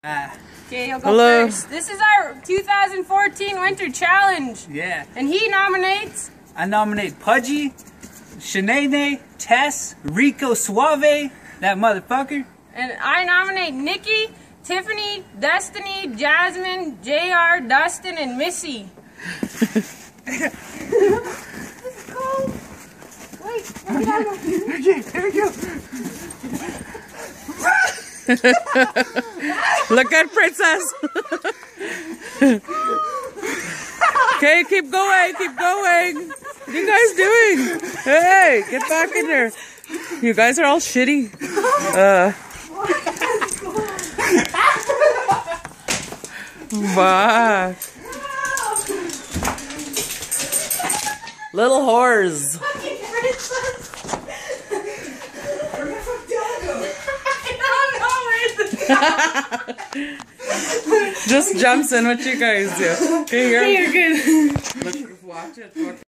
Okay, you'll go Hello. first. This is our 2014 Winter Challenge. Yeah. And he nominates... I nominate Pudgy, Shanae, Tess, Rico Suave, that motherfucker. And I nominate Nikki, Tiffany, Destiny, Jasmine, JR, Dustin, and Missy. This is cold. Wait, Okay, there we go. Look at Princess. Okay, keep going, keep going. What are you guys doing? Hey, get back in there. You guys are all shitty. Bye. Little whores. Just jumps in what you guys do. Okay, you're good. Look, watch it.